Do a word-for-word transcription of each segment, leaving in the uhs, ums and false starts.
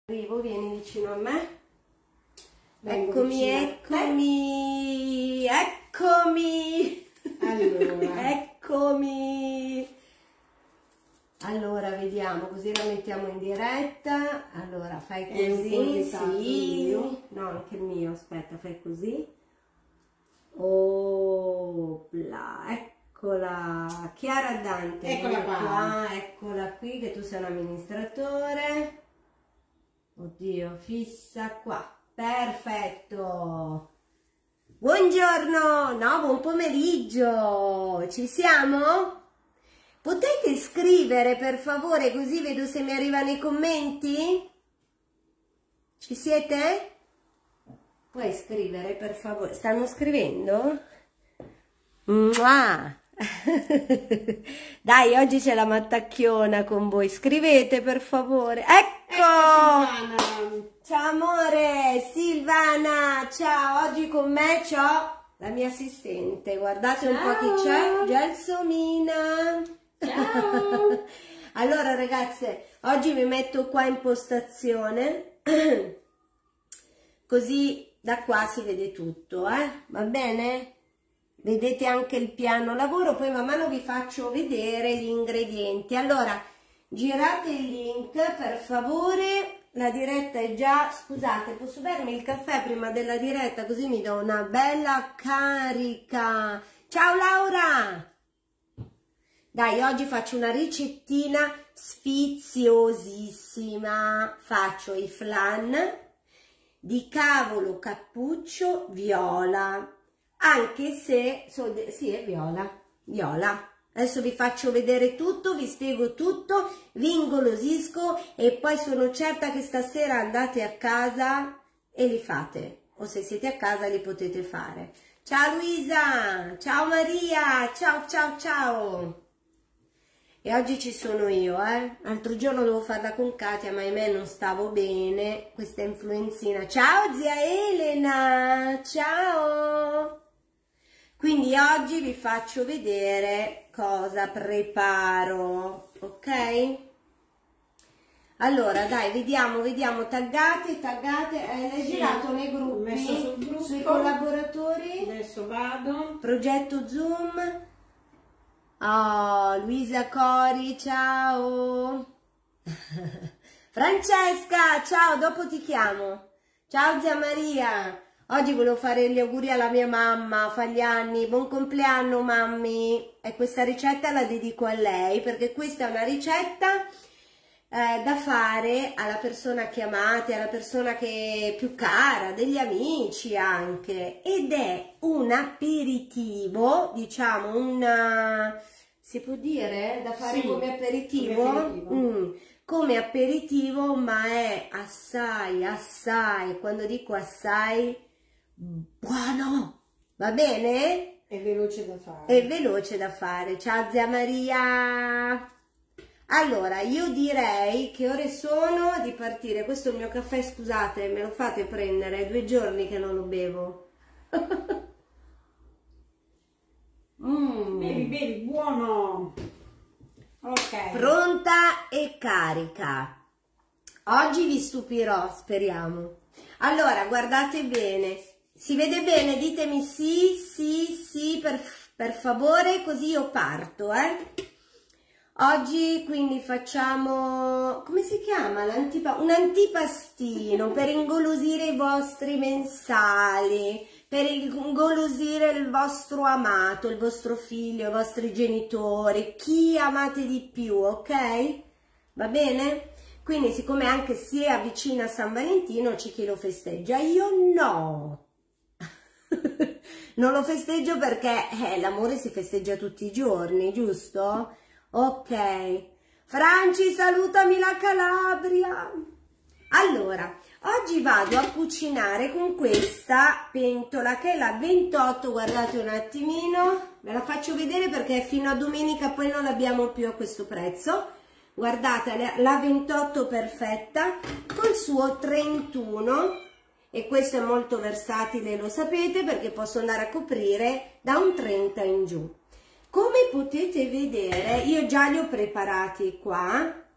Arrivo, vieni vicino a me. Vengo Eccomi, eccomi, eccomi. Allora. Eccomi. Allora, vediamo, così la mettiamo in diretta. Allora, fai così, sì. No, anche il mio, aspetta, fai così. Opla, eccola. Chiara Dante. Eccola qua. qua. Eccola qui, che tu sei un amministratore. Oddio, fissa qua. Perfetto. Buongiorno, no, buon pomeriggio. Ci siamo? Potete scrivere per favore, così vedo se mi arrivano i commenti? Ci siete? Puoi scrivere per favore? Stanno scrivendo? Mua! Dai, oggi c'è la mattacchiona con voi. Scrivete per favore. Ecco! Ecco Ciao amore, Silvana, ciao, oggi con me c'ho la mia assistente, guardate un po' chi c'è, Gelsomina. Ciao. Allora ragazze, oggi mi metto qua in postazione, così da qua si vede tutto, eh? Va bene? Vedete anche il piano lavoro, poi man mano vi faccio vedere gli ingredienti. Allora, girate il link per favore. La diretta è già, scusate, posso bermi il caffè prima della diretta così mi do una bella carica. Ciao Laura! Dai, oggi faccio una ricettina sfiziosissima. Faccio i flan di cavolo cappuccio viola, anche se, so, sì è viola, viola. Adesso vi faccio vedere tutto, vi spiego tutto, vi ingolosisco e poi sono certa che stasera andate a casa e li fate. O se siete a casa li potete fare. Ciao Luisa, ciao Maria, ciao ciao ciao. E oggi ci sono io, eh. L'altro giorno dovevo farla con Katia, ma ahimè non stavo bene. Questa influenzina. Ciao zia Elena, ciao. Quindi oggi vi faccio vedere cosa preparo, ok? Allora dai, vediamo, vediamo, taggate, taggate, eh, l'hai Sì, girato nei gruppi, messo sul gruppo, sui collaboratori, adesso vado, progetto Zoom, oh, Luisa Cori, ciao, Francesca, ciao, dopo ti chiamo, ciao zia Maria. Oggi volevo fare gli auguri alla mia mamma, fa gli anni, buon compleanno mammi, e questa ricetta la dedico a lei perché questa è una ricetta eh, da fare alla persona che amate, alla persona che è più cara, degli amici anche, ed è un aperitivo, diciamo, una, si può dire, da fare sì, come aperitivo? Come aperitivo. Mm. Come aperitivo, ma è assai, assai, quando dico assai, buono, va bene? È veloce da fare. È veloce da fare. Ciao zia Maria. Allora, io direi che ore sono di partire. Questo è il mio caffè, scusate, me lo fate prendere, è due giorni che non lo bevo. mm. Bevi, bevi, buono. Ok. Pronta e carica. Oggi vi stupirò, speriamo. Allora, guardate bene. Si vede bene? Ditemi sì, sì, sì, per, per favore, così io parto, eh. Oggi quindi facciamo, come si chiama? L'antipa- un antipastino per ingolosire i vostri mensali, per ingolosire il vostro amato, il vostro figlio, i vostri genitori, chi amate di più, ok? Va bene? Quindi siccome anche si avvicina San Valentino c'è chi lo festeggia, io no! Non lo festeggio perché eh, l'amore si festeggia tutti i giorni, giusto? Ok. Franci, salutami la Calabria! Allora, oggi vado a cucinare con questa pentola che è la ventotto, guardate un attimino, ve la faccio vedere perché fino a domenica poi non l'abbiamo più a questo prezzo. Guardate, la ventotto perfetta col suo trentuno, e questo è molto versatile, lo sapete, perché posso andare a coprire da un trenta in giù. Come potete vedere, io già li ho preparati qua,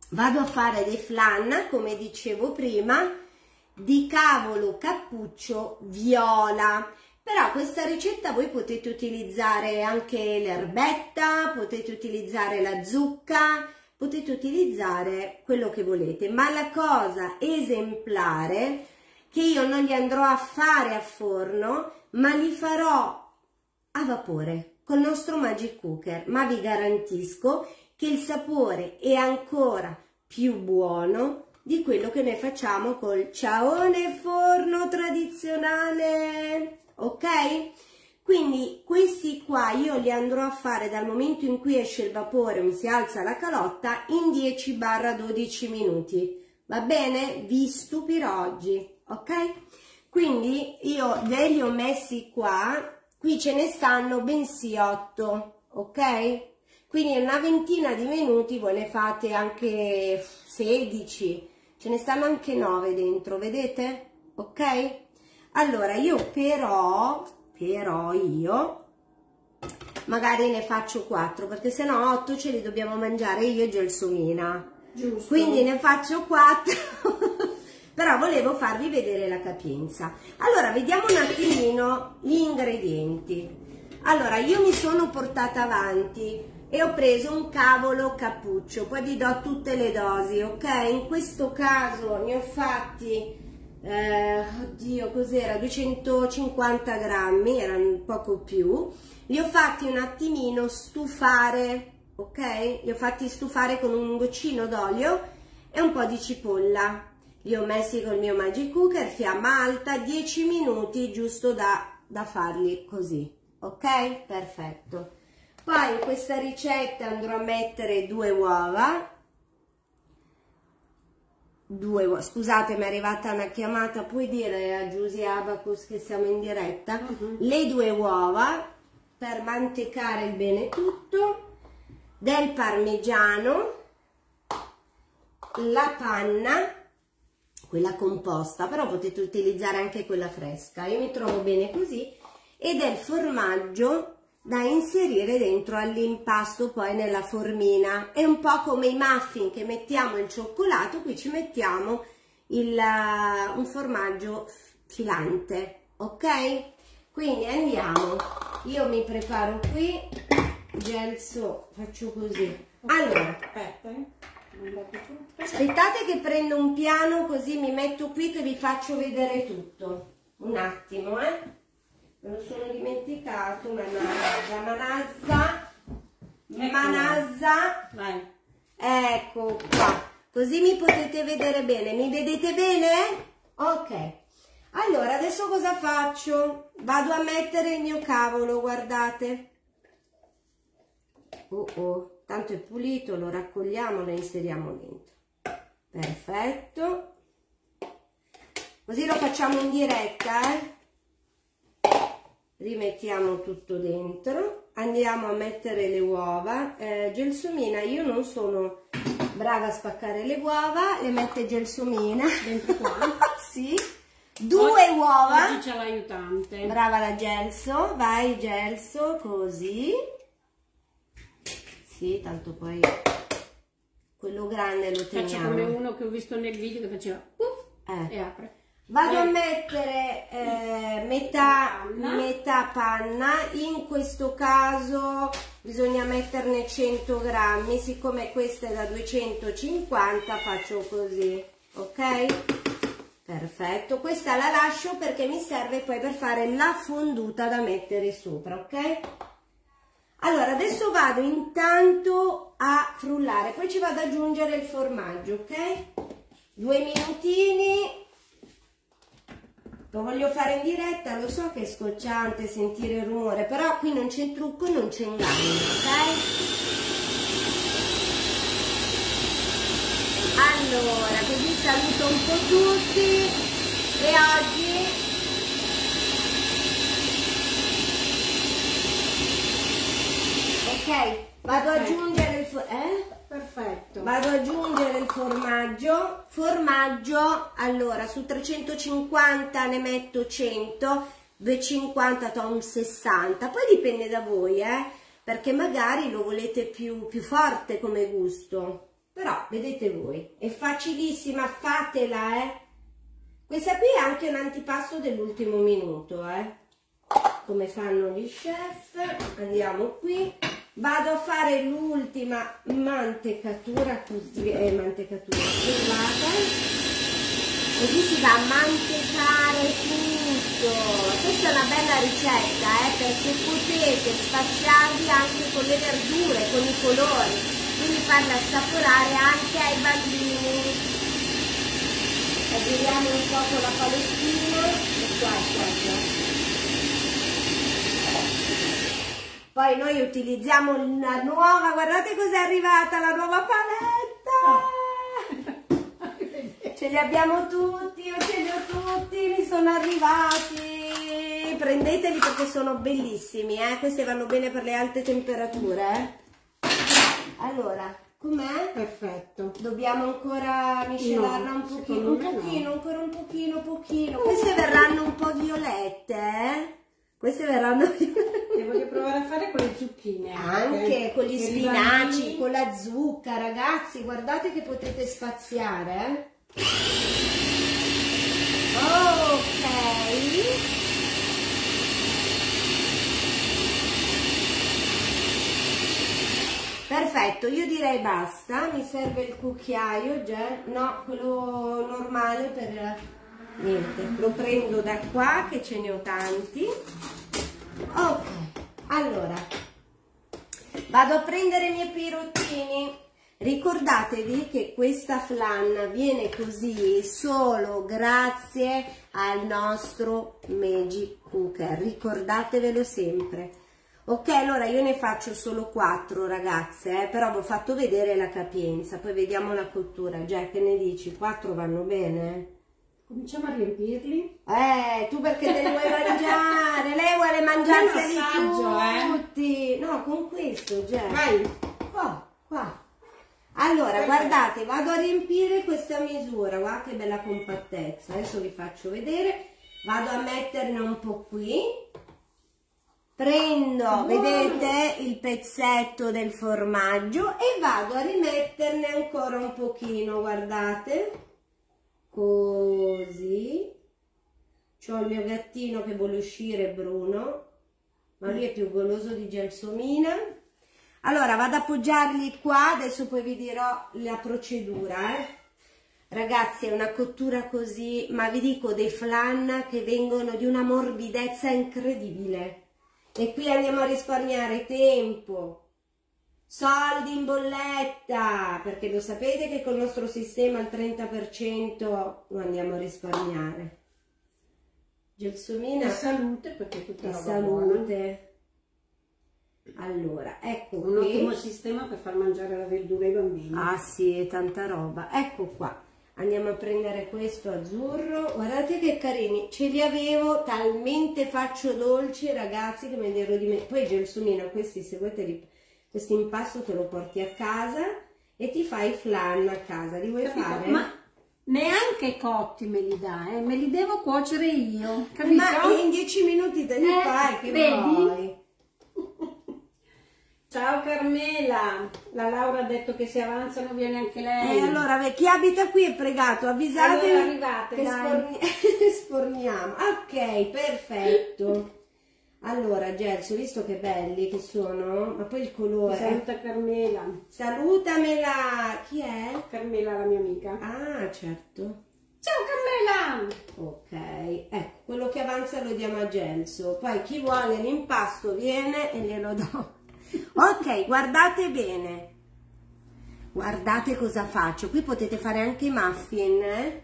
vado a fare dei flan, come dicevo prima, di cavolo cappuccio viola. Però questa ricetta voi potete utilizzare anche l'erbetta, potete utilizzare la zucca, potete utilizzare quello che volete, ma la cosa esemplare che io non li andrò a fare a forno, ma li farò a vapore col nostro Magic Cooker, ma vi garantisco che il sapore è ancora più buono di quello che noi facciamo col ciaone forno tradizionale, ok? Quindi questi qua io li andrò a fare dal momento in cui esce il vapore, mi si alza la calotta, in dieci dodici minuti, va bene? Vi stupirò oggi, ok? Quindi io ve li ho messi qua, qui ce ne stanno bensì otto, ok? Quindi in una ventina di minuti voi ne fate anche sedici, ce ne stanno anche nove dentro, vedete? Ok? Allora io però, però io magari ne faccio quattro, perché se no otto ce li dobbiamo mangiare io e Gelsomina. Giusto. Quindi ne faccio quattro, però volevo farvi vedere la capienza. Allora, vediamo un attimino gli ingredienti. Allora, io mi sono portata avanti e ho preso un cavolo cappuccio, poi vi do tutte le dosi, ok? In questo caso ne ho fatti, eh, oddio, cos'era? duecentocinquanta grammi, erano un poco più. Li ho fatti un attimino stufare, ok? Li ho fatti stufare con un goccino d'olio e un po' di cipolla. Li ho messi col mio Magic Cooker, fiamma alta, dieci minuti, giusto da, da farli così, ok? Perfetto. Poi in questa ricetta andrò a mettere due uova, due uova, scusate mi è arrivata una chiamata, puoi dire a Giusy Abacus che siamo in diretta? Uh-huh. Le due uova per mantecare bene tutto, del parmigiano, la panna, quella composta, però potete utilizzare anche quella fresca, io mi trovo bene così, e del formaggio da inserire dentro all'impasto poi nella formina. È un po' come i muffin che mettiamo il cioccolato, qui ci mettiamo il, uh, un formaggio filante, ok? Quindi andiamo, io mi preparo qui, gelso, faccio così. Allora, aspetta, eh. Aspettate che prendo un piano così mi metto qui che vi faccio vedere tutto. Un attimo, eh. Me lo sono dimenticato, manazza, manazza, manazza. Vai. Ecco qua. Così mi potete vedere bene. Mi vedete bene? Ok. Allora, adesso cosa faccio? Vado a mettere il mio cavolo, guardate. Oh oh, tanto è pulito, lo raccogliamo, lo inseriamo dentro. Perfetto. Così lo facciamo in diretta, eh? Rimettiamo tutto dentro, andiamo a mettere le uova. eh, Gelsomina, io non sono brava a spaccare le uova, le mette Gelsomina dentro qua. sì, due oggi, uova, oggi c'è l'aiutante, brava la Gelso, vai Gelso, così, sì, tanto poi quello grande lo teniamo. faccio come uno che ho visto nel video che faceva puff, eh. e apre. Vado a mettere eh, metà, panna. metà panna, in questo caso bisogna metterne cento grammi, siccome questa è da duecentocinquanta faccio così, ok? Perfetto, questa la lascio perché mi serve poi per fare la fonduta da mettere sopra, ok? Allora, adesso vado intanto a frullare, poi ci vado ad aggiungere il formaggio, ok? Due minutini. Lo voglio fare in diretta, lo so che è scocciante sentire il rumore, però qui non c'è trucco e non c'è inganno, ok? Allora, così saluto un po' tutti e oggi ok, vado ad aggiungere il for- eh? Perfetto. Vado ad aggiungere il formaggio. Formaggio, allora, su trecentocinquanta ne metto cento, duecentocinquanta to un sessanta, poi dipende da voi, eh, perché magari lo volete più, più forte come gusto. però vedete voi, è facilissima, fatela, eh. Questa qui è anche un antipasto dell'ultimo minuto, eh. Come fanno gli chef. Andiamo qui. Vado a fare l'ultima mantecatura, così, eh, mantecatura scusate, così si va a mantecare tutto. Questa è una bella ricetta, eh, perché potete spaziarvi anche con le verdure, con i colori, quindi farla assaporare anche ai bambini. Aggiriamo un po' con la palettina e qua, qua, qua. Poi noi utilizziamo la nuova, guardate cos'è arrivata, la nuova paletta! Ce li abbiamo tutti, io ce li ho tutti, mi sono arrivati! Prendeteli perché sono bellissimi, eh? Questi vanno bene per le alte temperature, eh? Allora, com'è? Perfetto. Dobbiamo ancora miscelarla no, un pochino, un pochino, no. ancora un pochino, pochino. Queste verranno un po' violette, eh? Queste verranno le voglio provare a fare con le zucchine. Anche eh? con gli spinaci, con la zucca, ragazzi, guardate che potete spaziare. Eh? Ok. Perfetto, io direi basta, mi serve il cucchiaio già, no, quello normale per... niente, lo prendo da qua che ce ne ho tanti. Ok, allora vado a prendere i miei pirottini. Ricordatevi che questa flan viene così solo grazie al nostro Magic Cooker, ricordatevelo sempre. Ok, allora io ne faccio solo quattro ragazze, eh, però vi ho fatto vedere la capienza, poi vediamo la cottura. Già, che ne dici? quattro vanno bene? Cominciamo a riempirli. Eh, tu perché te li vuoi mangiare? Lei vuole mangiarseli tutti. Eh? No, con questo, già. Vai. Qua, qua. Allora, guardate, vado a riempire questa misura. Guarda che bella compattezza. Adesso vi faccio vedere. Vado a metterne un po' qui. Prendo, oh, vedete, il pezzetto del formaggio e vado a rimetterne ancora un pochino, guardate. Così. C'ho il mio gattino che vuole uscire, Bruno, ma lui è più goloso di Gelsomina. Allora vado ad appoggiarli qua, adesso poi vi dirò la procedura, eh. Ragazzi, è una cottura così, ma vi dico dei flan che vengono di una morbidezza incredibile. E qui andiamo a risparmiare tempo, soldi in bolletta, perché lo sapete che col nostro sistema al trenta per cento lo andiamo a risparmiare. Gelsomina. E salute, perché è tutta roba salute. Buona. Allora, ecco un qui. ottimo sistema per far mangiare la verdura ai bambini. Ah sì, è tanta roba. Ecco qua. Andiamo a prendere questo azzurro, guardate che carini, ce li avevo, talmente faccio dolci ragazzi che me li ero dimenticati. Poi Gelsomina, questi se vuoi te li, questo impasto te lo porti a casa e ti fai flan a casa, li vuoi capito? Fare? Ma neanche cotti me li dà, eh? Me li devo cuocere io, capito? Ma in dieci minuti te li eh, fai, che vedi? vuoi? Ciao Carmela, la Laura ha detto che se avanzano viene anche lei. E allora, chi abita qui è pregato, avvisate allora arrivate, che dai. Sforni sforniamo. Ok, perfetto. Allora, Gelso, visto che belli che sono, ma poi il colore. Saluta Carmela. Salutamela. Chi è? Carmela, la mia amica. Ah, certo. Ciao Carmela. Ok, ecco, quello che avanza lo diamo a Gelso. Poi chi vuole l'impasto viene e glielo do. Ok, guardate bene, guardate cosa faccio. Qui potete fare anche i muffin, eh?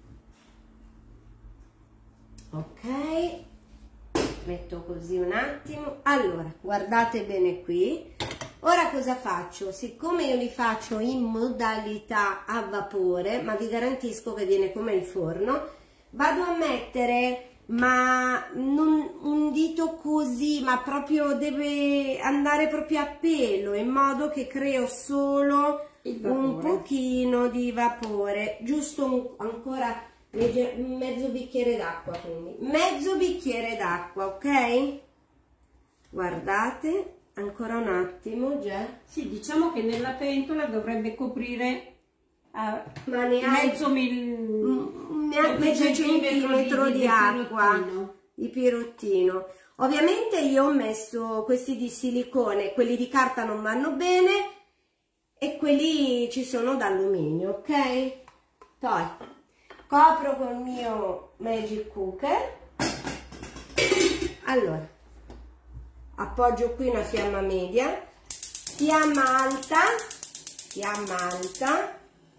Ok, metto così un attimo. Allora, guardate bene qui. Ora cosa faccio? Siccome io li faccio in modalità a vapore, ma vi garantisco che viene come il forno, vado a mettere... ma non un dito così, ma proprio deve andare proprio a pelo, in modo che creo solo un pochino di vapore, giusto un, ancora mezzo bicchiere d'acqua, quindi mezzo bicchiere d'acqua, ok? Guardate, ancora un attimo già. Sì, diciamo che nella pentola dovrebbe coprire a Ma ne mezzo, mil... mezzo, mezzo centimetro di, di, di acqua pirottino. di pirottino. Ovviamente io ho messo questi di silicone, quelli di carta non vanno bene e quelli ci sono d'alluminio, ok? Poi copro col mio Magic Cooker. Allora, appoggio qui una fiamma media, fiamma alta, fiamma alta.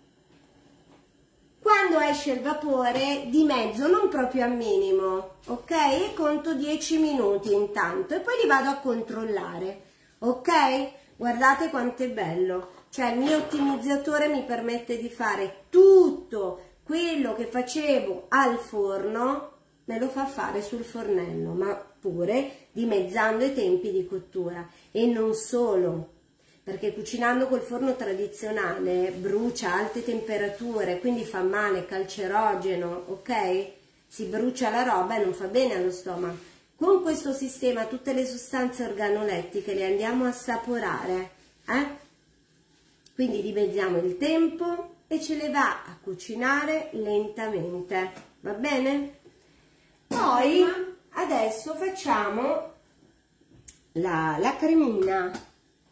Quando esce il vapore di mezzo, non proprio al minimo, ok? E conto dieci minuti intanto e poi li vado a controllare, ok? Guardate quanto è bello, cioè il mio ottimizzatore mi permette di fare tutto quello che facevo al forno, me lo fa fare sul fornello, ma pure dimezzando i tempi di cottura. E non solo, perché cucinando col forno tradizionale brucia a alte temperature, quindi fa male, cancerogeno, ok? Si brucia la roba e non fa bene allo stomaco. Con questo sistema tutte le sostanze organolettiche le andiamo a assaporare, eh? Quindi dimezziamo il tempo e ce le va a cucinare lentamente, va bene? Poi adesso facciamo la, la cremina.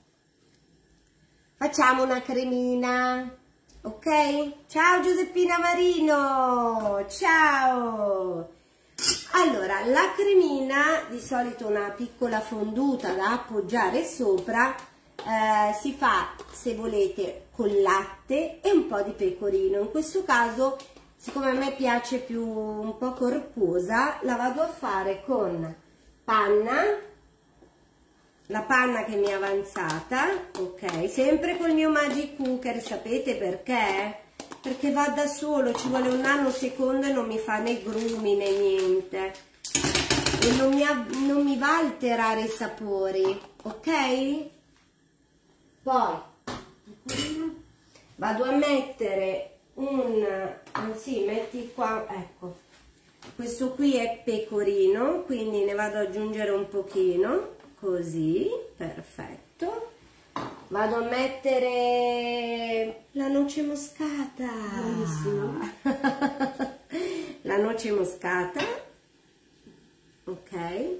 Facciamo una cremina, ok? Ciao Giuseppina Marino, ciao! Allora, la cremina, di solito una piccola fonduta da appoggiare sopra, eh, si fa, se volete, con latte e un po' di pecorino. In questo caso, siccome a me piace più un po' corposa, la vado a fare con panna, la panna che mi è avanzata, ok, sempre col mio Magic Cooker. Sapete perché? Perché va da solo, ci vuole un nanosecondo e non mi fa né grumi né niente e non mi, non mi va a alterare i sapori, ok? Poi vado a mettere un, anzi metti qua, ecco, questo qui è pecorino, quindi ne vado ad aggiungere un pochino. Così, perfetto. Vado a mettere la noce moscata. Bellissimo. La noce moscata. Ok.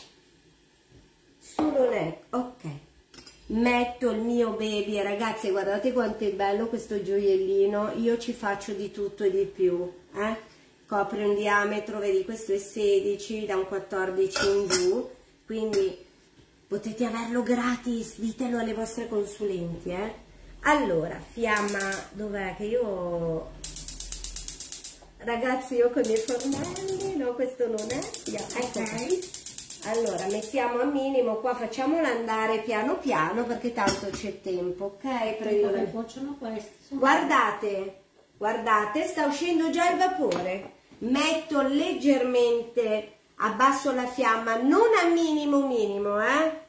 Solo lei. Ok. Metto il mio baby. Ragazzi, guardate quanto è bello questo gioiellino. Io ci faccio di tutto e di più. Eh? Copre un diametro, vedi, questo è sedici, da un quattordici in giù. Quindi potete averlo gratis, ditelo alle vostre consulenti, eh. Allora, fiamma, dov'è che io... Ragazzi, io con i miei fornelli, no, questo non è, ecco. Ok. Allora, mettiamo a minimo, qua facciamolo andare piano piano, perché tanto c'è tempo, ok? Prendo le... Guardate, guardate, sta uscendo già il vapore. Metto leggermente... abbasso la fiamma, non a minimo minimo, eh?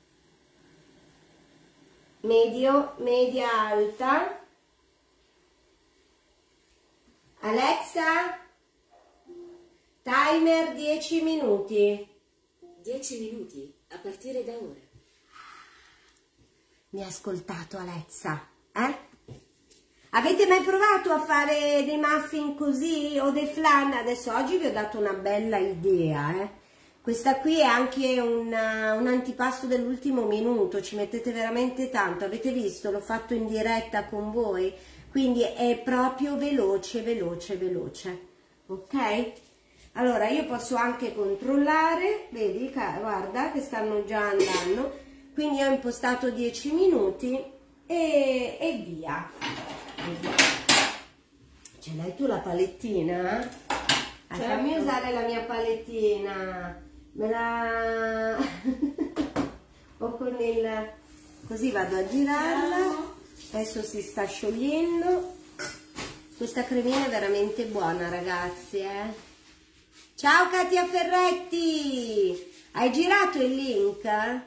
Medio, media alta. Alexa, timer dieci minuti. dieci minuti, a partire da ora. Mi ha ascoltato Alexa, eh? Avete mai provato a fare dei muffin così o dei flan? Adesso oggi vi ho dato una bella idea, eh? Questa qui è anche una, un antipasto dell'ultimo minuto, ci mettete veramente tanto, avete visto? L'ho fatto in diretta con voi, quindi è proprio veloce, veloce, veloce, ok? Allora io posso anche controllare, vedi, guarda che stanno già andando, quindi ho impostato dieci minuti e, e via. Ce l'hai tu la palettina? Eh, certo. Fammi usare la mia palettina. Me la... o con il... così vado a girarla. Adesso si sta sciogliendo. Questa cremina è veramente buona, ragazzi, eh? Ciao Katia Ferretti! Hai girato il link?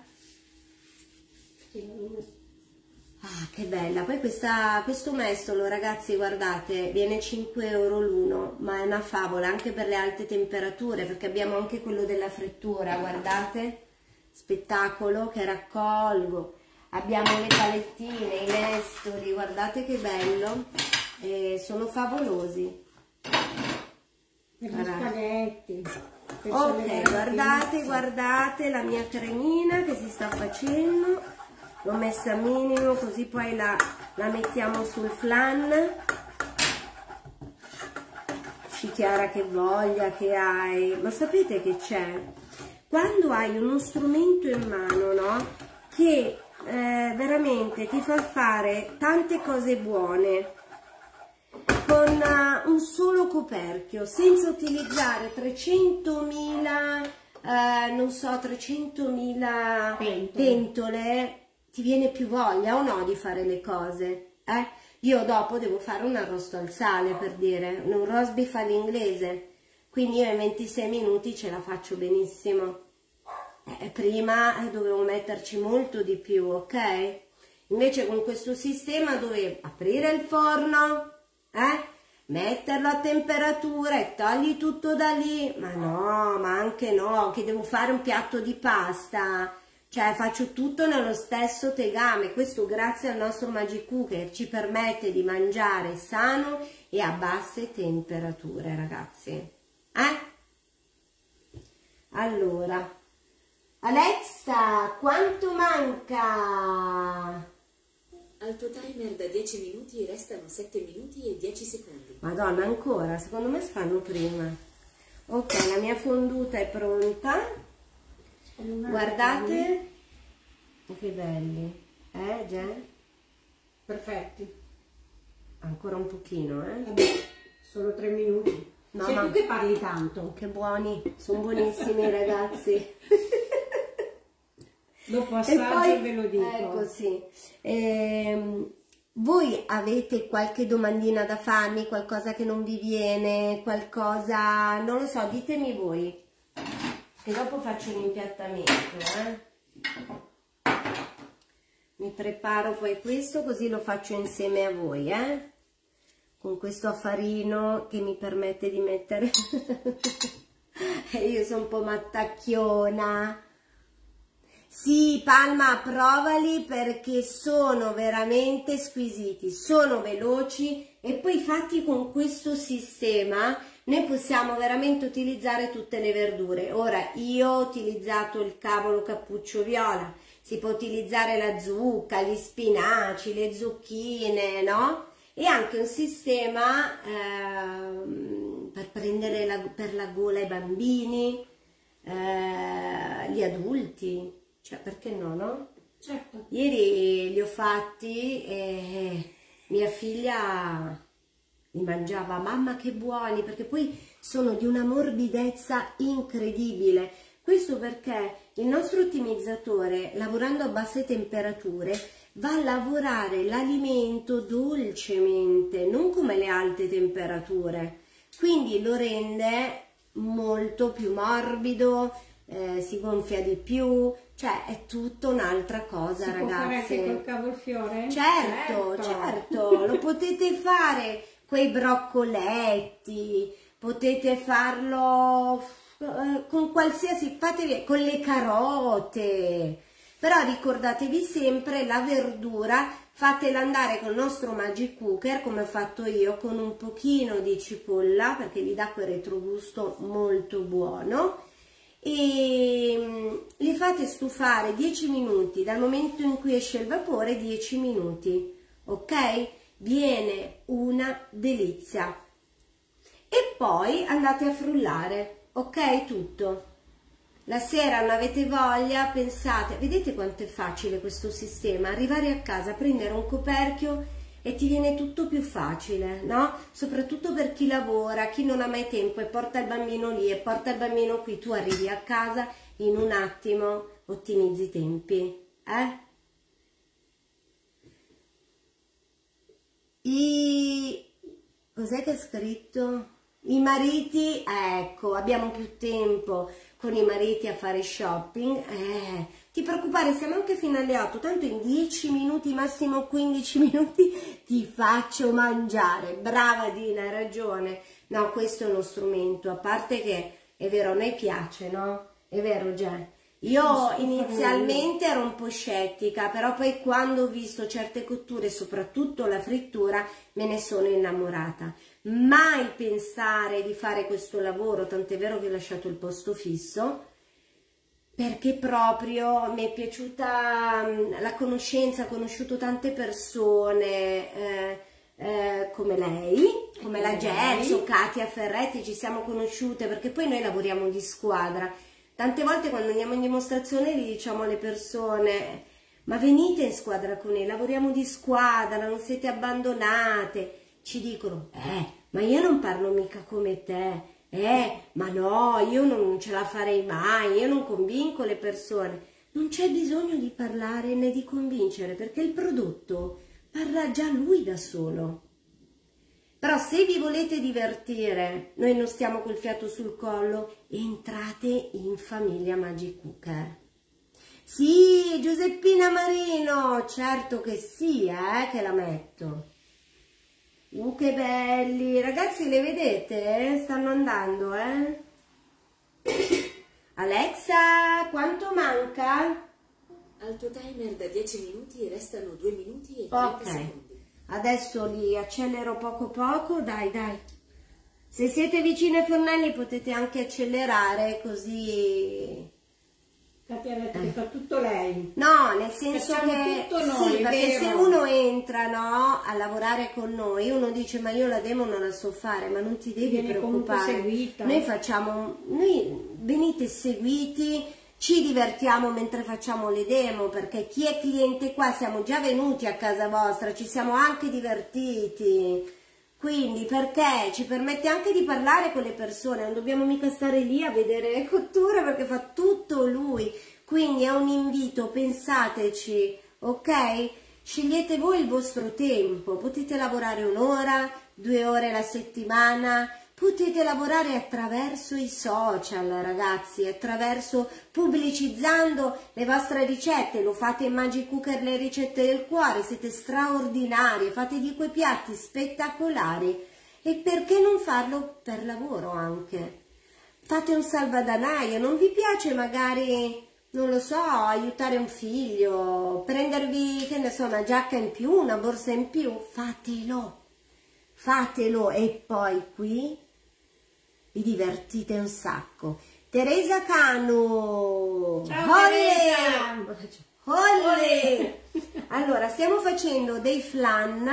Ah, che bella! Poi questa, questo mestolo, ragazzi, guardate, viene cinque euro l'uno, ma è una favola anche per le alte temperature, perché abbiamo anche quello della frittura, guardate, spettacolo che raccolgo. Abbiamo le palettine, i nestoli, guardate che bello, eh, sono favolosi. Per gli spaghetti. Per Ok, guardate, guardate la mia cremina che si sta facendo, l'ho messa a minimo così poi la, la mettiamo sul flan. Ci Chiara che voglia che hai, ma sapete che c'è? Quando hai uno strumento in mano, no? Che eh, veramente ti fa fare tante cose buone con uh, un solo coperchio, senza utilizzare trecentomila, eh, non so, trecentomila pentole. pentole, ti viene più voglia o no di fare le cose, eh? Io dopo devo fare un arrosto al sale, per dire, un roast beef all'inglese, quindi io in ventisei minuti ce la faccio benissimo. Eh, prima eh, dovevo metterci molto di più, ok? Invece con questo sistema dovevo aprire il forno, eh? metterlo a temperatura e togli tutto da lì. Ma no, ma anche no, che devo fare un piatto di pasta, cioè faccio tutto nello stesso tegame. Questo grazie al nostro Magic Cooker ci permette di mangiare sano e a basse temperature, ragazzi. Eh? Allora, Alexa, quanto manca? Al tuo timer da dieci minuti restano sette minuti e dieci secondi. Madonna, ancora? Secondo me si fanno prima. Ok, la mia fonduta è pronta. Guardate. Che belli. Eh, già? Perfetti. Ancora un pochino, eh? Vabbè, solo tre minuti. No, Sei ma- tu che parli tanto. Che buoni. Sono buonissimi, ragazzi. Dopo E assaggio poi, ve lo dico. ecco, sì. Ehm, voi avete qualche domandina da farmi, qualcosa che non vi viene, qualcosa, non lo so, ditemi voi, che dopo faccio l'impiattamento, eh. Mi preparo poi questo, così lo faccio insieme a voi, eh, con questo affarino che mi permette di mettere, io sono un po' mattacchiona. Sì, Palma, provali perché sono veramente squisiti, sono veloci e poi fatti con questo sistema noi possiamo veramente utilizzare tutte le verdure. Ora, io ho utilizzato il cavolo cappuccio viola, si può utilizzare la zucca, gli spinaci, le zucchine, no? E anche un sistema ehm, per prendere la, per la gola ai bambini, eh, gli adulti. Cioè, perché no, no? Certo. Ieri li ho fatti e mia figlia li mangiava, mamma che buoni, perché poi sono di una morbidezza incredibile. Questo perché il nostro ottimizzatore, lavorando a basse temperature, va a lavorare l'alimento dolcemente, non come le alte temperature. Quindi lo rende molto più morbido, eh, si gonfia di più, cioè è tutta un'altra cosa, Si ragazzi. può fare anche col cavolfiore? Certo, certo, lo potete fare quei broccoletti, potete farlo eh, con qualsiasi, fatevi con le carote, però ricordatevi sempre la verdura, fatela andare con il nostro Magic Cooker, come ho fatto io, con un pochino di cipolla, perché vi dà quel retrogusto molto buono, e li fate stufare dieci minuti, dal momento in cui esce il vapore, dieci minuti, ok? Viene una delizia. E poi andate a frullare, ok? Tutto. La sera non avete voglia, pensate, vedete quanto è facile questo sistema? Arrivare a casa, prendere un coperchio e ti viene tutto più facile, no? Soprattutto per chi lavora, chi non ha mai tempo e porta il bambino lì e porta il bambino qui, tu arrivi a casa in un attimo, ottimizzi i tempi, eh? I... cos'è che è scritto? I mariti, ecco, abbiamo più tempo con i mariti a fare shopping, eh, ti preoccupare, siamo anche fino alle otto, tanto in dieci minuti, massimo quindici minuti ti faccio mangiare. Brava Dina, hai ragione. No, questo è uno strumento, a parte che è vero, a noi piace, no? È vero, già. Io inizialmente ero un po' scettica, però poi quando ho visto certe cotture, soprattutto la frittura, me ne sono innamorata. Mai pensare di fare questo lavoro, tant'è vero che ho lasciato il posto fisso, perché proprio mi è piaciuta la conoscenza, ho conosciuto tante persone eh, eh, come lei, come la Gelso, Katia Ferretti, ci siamo conosciute perché poi noi lavoriamo di squadra. Tante volte quando andiamo in dimostrazione gli diciamo alle persone: ma venite in squadra con noi, lavoriamo di squadra, non siete abbandonate. Ci dicono: eh, ma io non parlo mica come te, eh, ma no, io non ce la farei mai, io non convinco le persone. Non c'è bisogno di parlare né di convincere, perché il prodotto parla già lui da solo. Però se vi volete divertire, noi non stiamo col fiato sul collo, entrate in famiglia Magic Cooker. Sì, Giuseppina Marino, certo che sì, eh, che la metto. Uh, che belli! Ragazzi, le vedete? Stanno andando, eh? Alexa, quanto manca? Al tuo timer da dieci minuti restano due minuti e trenta Ok. secondi. Adesso li accelero poco poco, dai dai. Se siete vicini ai fornelli potete anche accelerare, così... Katia ha detto che fa tutto lei. No, nel senso Facciamo che... tutto noi, sì, perché vero? se uno entra, no, a lavorare con noi, uno dice: ma io la demo non la so fare, ma non ti devi Viene comunque preoccupare. seguita. Noi facciamo... Noi venite seguiti, ci divertiamo mentre facciamo le demo, perché chi è cliente qua siamo già venuti a casa vostra, ci siamo anche divertiti, quindi perché ci permette anche di parlare con le persone, non dobbiamo mica stare lì a vedere le cotture perché fa tutto lui, quindi è un invito, pensateci, ok? Scegliete voi il vostro tempo, potete lavorare un'ora, due ore la settimana. Potete lavorare attraverso i social, ragazzi, attraverso pubblicizzando le vostre ricette, lo fate in Magic Cooker le ricette del cuore, siete straordinari, fate di quei piatti spettacolari e perché non farlo per lavoro anche? Fate un salvadanaio, non vi piace magari, non lo so, aiutare un figlio, prendervi, che ne so, una giacca in più, una borsa in più, fatelo, fatelo e poi qui vi divertite un sacco. Teresa Canu! Ciao, Olè! Olè! Allora, stiamo facendo dei flan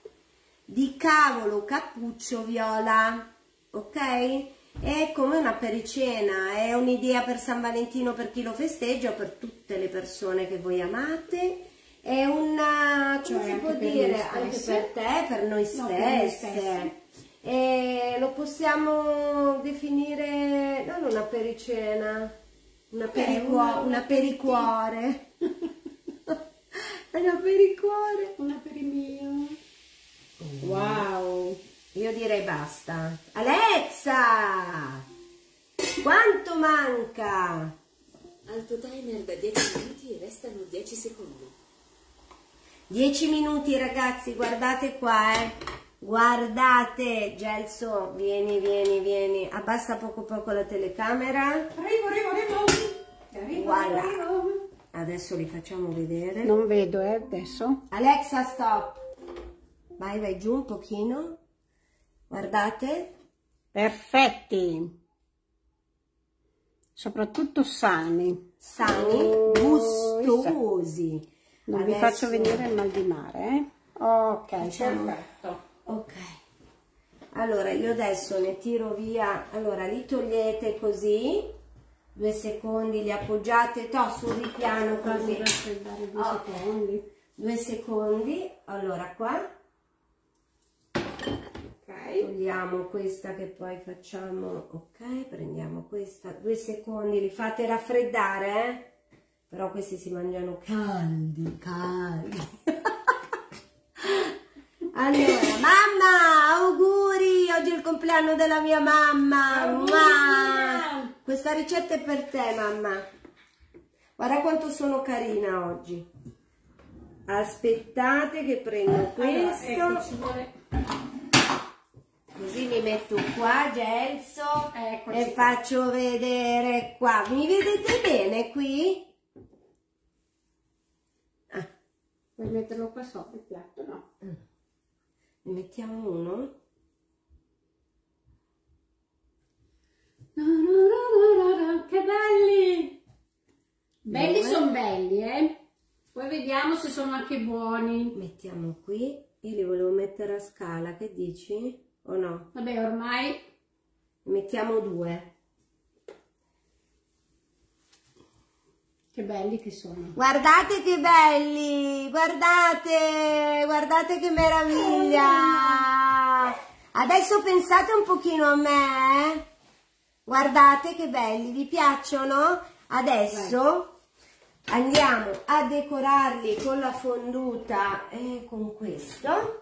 di cavolo cappuccio viola, ok? È come una pericena, è un'idea per San Valentino, per chi lo festeggia, per tutte le persone che voi amate. È una, come Cioè, si anche può per dire, noi anche stesse. per te, per noi No, per noi stesse. stesse. E lo possiamo definire non una pericena, una, pericuo, una- una pericuore. Una pericuore. Una per il mio. Wow. Io direi basta. Alexa! Quanto manca? Al tuo timer da dieci minuti restano dieci secondi. dieci minuti, ragazzi, guardate qua, eh. Guardate, Gelso, vieni, vieni, vieni. Abbassa poco poco la telecamera. Arrivo, arrivo, arrivo. Arrivo, Voilà. arrivo. Adesso li facciamo vedere. Non vedo, eh, adesso. Alexa, stop. Vai, vai giù un pochino. Guardate. Perfetti. Soprattutto sani. Sani, Oh, gustosi. Non vi Adesso- faccio venire il mal di mare, eh? Ok, Facciamo- perfetto. Ok. Allora, io adesso ne tiro via. Allora, li togliete così. Due secondi, li appoggiate to, sul ripiano così. Quasi raffreddare due Ok. secondi. Due secondi. Allora, qua. Ok. Togliamo questa che poi facciamo, ok, prendiamo questa, due secondi, li fate raffreddare, eh? Però questi si mangiano caldi, caldi. Allora, mamma, auguri, oggi è il compleanno della mia mamma. Auguri, Mua! mamma. Questa ricetta è per te, mamma. Guarda quanto sono carina oggi. Aspettate che prendo Allora, questo. ecco, ci vuole... Così mi metto qua, gelso, Eccoci e qua. faccio vedere qua. Mi vedete bene qui? Ah, Puoi metterlo qua sopra il piatto, no? ne mettiamo uno? No, no, no, no, no, no, che belli! Belli Due. sono belli, eh? Poi vediamo se sono anche buoni. Mettiamo qui. Io li volevo mettere a scala, che dici? O no? Vabbè, ormai Ne mettiamo due. che belli che sono. Guardate che belli! Guardate! Guardate che meraviglia! Adesso pensate un pochino a me, eh? Guardate che belli, vi piacciono? Adesso andiamo a decorarli con la fonduta e con questo.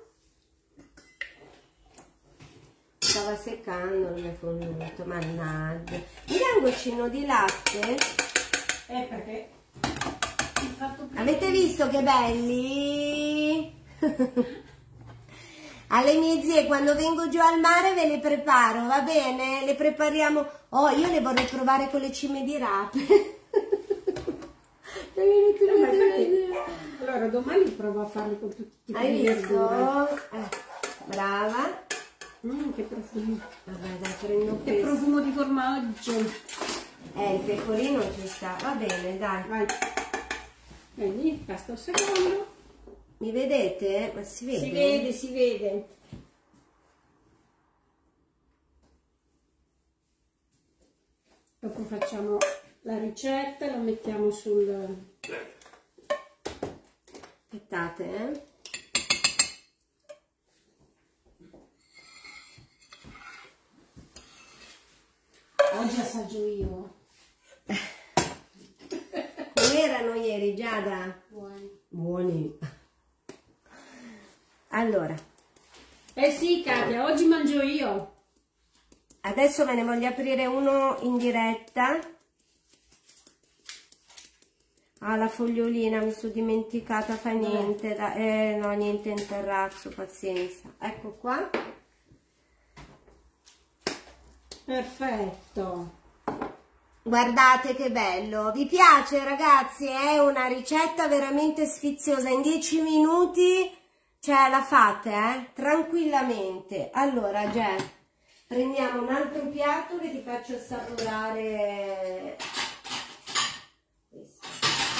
Stava seccando il mio fonduto, mannaggia. Mi dai un goccino di latte? Eh, perché? Il fatto più... Avete visto che belli? Alle mie zie quando vengo giù al mare ve le preparo, va bene? Le prepariamo. Oh, io le vorrei provare con le cime di rape. Allora, domani provo a farli con tutti i Hai tipi di visto? verdure. Eh, brava. Mm, che profumo. Vabbè, dai, prendo Che questo. profumo di formaggio. Eh, il pecorino ci sta. Va bene, dai. Vai. Vedi, basta un secondo. Mi vedete? Ma si vede? Si vede, si vede. Dopo facciamo la ricetta, la mettiamo sul... Aspettate, eh. Oggi assaggio io. Come erano ieri, Giada? Buoni. Buoni. Allora, Eh sì, Katia, oggi mangio io. adesso ve ne voglio aprire uno in diretta. Ah, la fogliolina, mi sono dimenticata, fa niente. da- Eh, no, niente in terrazzo, pazienza. Ecco qua. Perfetto. Guardate che bello. Vi piace, ragazzi? È una ricetta veramente sfiziosa. In dieci minuti, cioè, la fate, eh? Tranquillamente. Allora, Gè, prendiamo un altro piatto che ti faccio assaporare. Questo.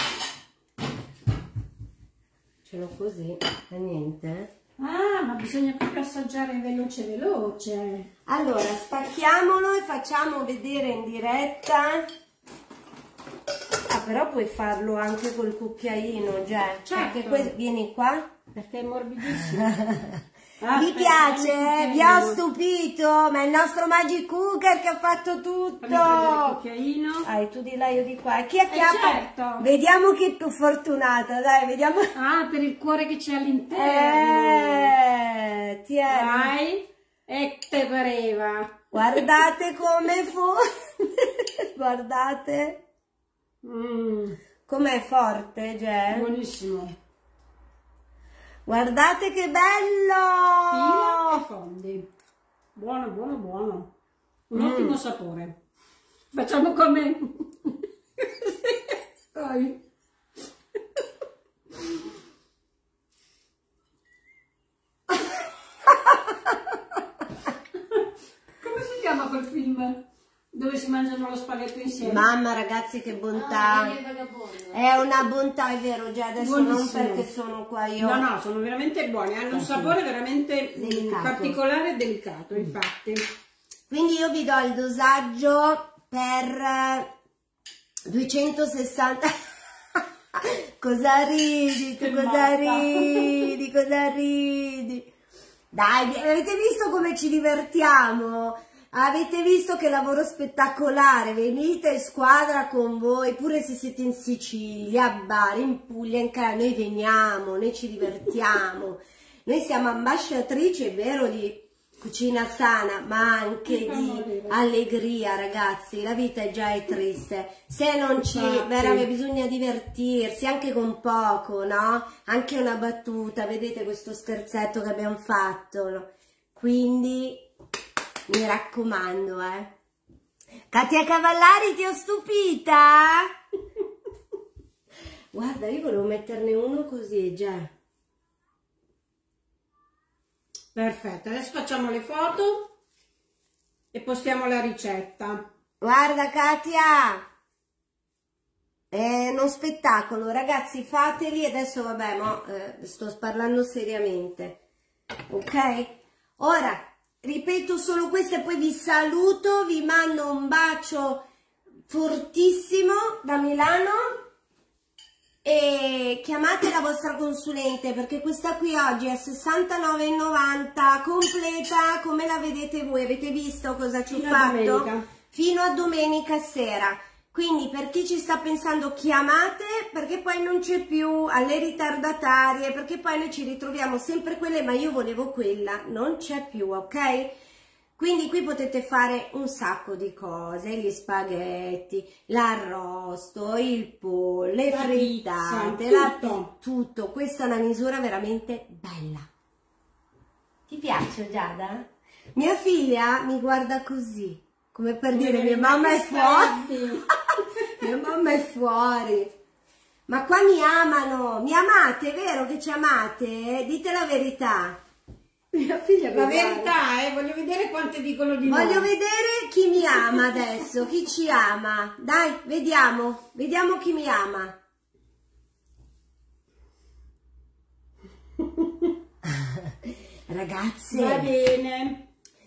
Ce l'ho così, fa niente. Ah, ma bisogna proprio assaggiare veloce veloce. Allora, spacchiamolo e facciamo vedere in diretta. Ah, però puoi farlo anche col cucchiaino, Gè. Certo. Perché questo, vieni qua. Perché è morbidissimo. Ah, Vi aspetta, piace? fammi il Vi ho cucchiaino. stupito? Ma è il nostro Magic Cooker che ha fatto tutto. Fammi prendere il cucchiaino. Dai, tu di là, io di qua. Chi è che Eh, ha certo. Vediamo chi è più fortunata, dai, vediamo. Ah, per il cuore che c'è all'interno. Eh, tieni. Vai. E te pareva. Guardate come fu. Guardate. Mm, Com'è forte, Gè? buonissimo. Guardate che Fila bello! e fondi. Buono, buono, buono. Un ottimo sapore. Facciamo come... Dai. Come si chiama quel film dove si mangiano lo spaghetto insieme? Mamma, ragazzi, che bontà! Ah, il vagabondo. È una bontà, è vero, già adesso non Buonissimo. perché sono qua io. No, no, sono veramente buoni, hanno un sapore veramente mm, Delicato. particolare e delicato, infatti. Quindi io vi do il dosaggio per eh, duecentosessanta. Cosa ridi? Tu Che cosa matta. ridi? Cosa ridi? Dai, avete visto come ci divertiamo? Avete visto che lavoro spettacolare? Venite in squadra con voi, pure se siete in Sicilia, a Bari, in Puglia, in Calabria, noi veniamo, noi ci divertiamo. Noi siamo ambasciatrici, è vero, di cucina sana, ma anche di allegria, ragazzi. La vita è già è triste. Se non ci, Infatti. veramente bisogna divertirsi, anche con poco, no? Anche una battuta, vedete questo scherzetto che abbiamo fatto, no? Quindi mi raccomando, eh. Katia Cavallari, ti ho stupita? Guarda, io volevo metterne uno così, già. Perfetto, adesso facciamo le foto e postiamo la ricetta. Guarda Katia, è uno spettacolo, ragazzi, fateli. Adesso vabbè, mo, eh, sto parlando seriamente, ok? Ora, ripeto solo questo e poi vi saluto, vi mando un bacio fortissimo da Milano. E chiamate la vostra consulente, perché questa qui oggi è sessantanove e novanta, completa come la vedete voi. Avete visto cosa ci ho fatto? Domenica. Fino a domenica sera. Quindi per chi ci sta pensando, chiamate, perché poi non c'è più alle ritardatarie, perché poi noi ci ritroviamo sempre quelle, ma io volevo quella, non c'è più, ok? Quindi qui potete fare un sacco di cose, gli spaghetti, l'arrosto, il pollo, le La frittate, pizza, la tutto. tutto. Questa è una misura veramente bella. Ti piace, Giada? Mia figlia mi guarda così, come per dire mia mamma è fuori. Mia mamma è fuori. Ma qua mi amano, mi amate, vero che ci amate? Dite la verità. Mia figlia mi La guarda. verità, eh, voglio vedere quante dicono di Voglio no. vedere chi mi ama adesso, chi ci ama. Dai, vediamo, vediamo chi mi ama. Ragazze, Va bene.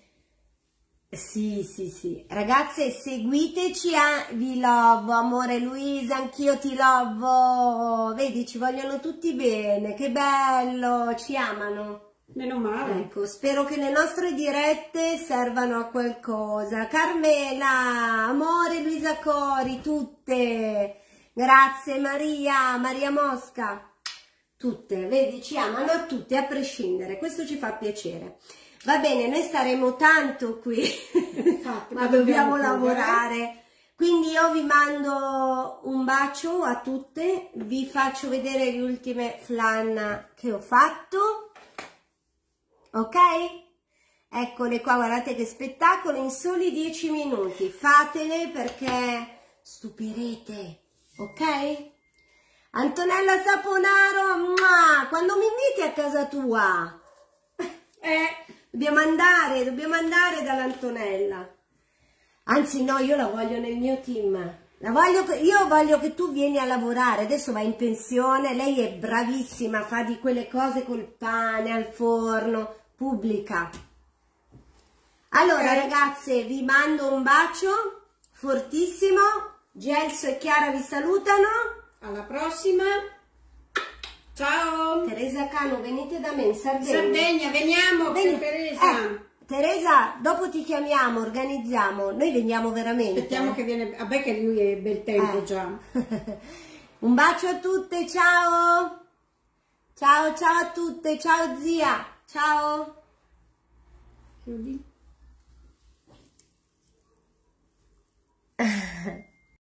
sì, sì, sì. Ragazze, seguiteci, a... vi lovo, amore Luisa, anch'io ti lovo. Vedi, ci vogliono tutti bene, che bello, ci amano. Meno male. Ecco, spero che le nostre dirette servano a qualcosa. Carmela, amore Luisa Cori, tutte. Grazie Maria, Maria Mosca. Tutte, vedi, ci amano a tutte, a prescindere. Questo ci fa piacere. Va bene, noi staremo tanto qui, Infatti, ma ma dobbiamo dobbiamo lavorare. Quindi io vi mando un bacio a tutte, vi faccio vedere le ultime flan che ho fatto. Ok? Eccole qua, guardate che spettacolo, in soli dieci minuti. Fatele perché stupirete, ok? Antonella Saponaro, mua, quando mi inviti a casa tua? Eh, Dobbiamo andare, dobbiamo andare dall'Antonella. Anzi no, io la voglio nel mio team. La voglio, io voglio che tu vieni a lavorare, adesso va in pensione, lei è bravissima, fa di quelle cose col pane al forno, pubblica. Allora Ok. ragazze, vi mando un bacio fortissimo, Gelso e Chiara vi salutano. alla prossima. Ciao. Teresa Cano, venite da me in Sardegna. Sardegna, veniamo Veni- per Teresa. eh, Teresa, dopo ti chiamiamo, organizziamo, noi veniamo veramente. Aspettiamo che viene, vabbè che lui è bel tempo Eh. già. Un bacio a tutte, ciao! Ciao, ciao a tutte, ciao zia, ciao! Chiudi.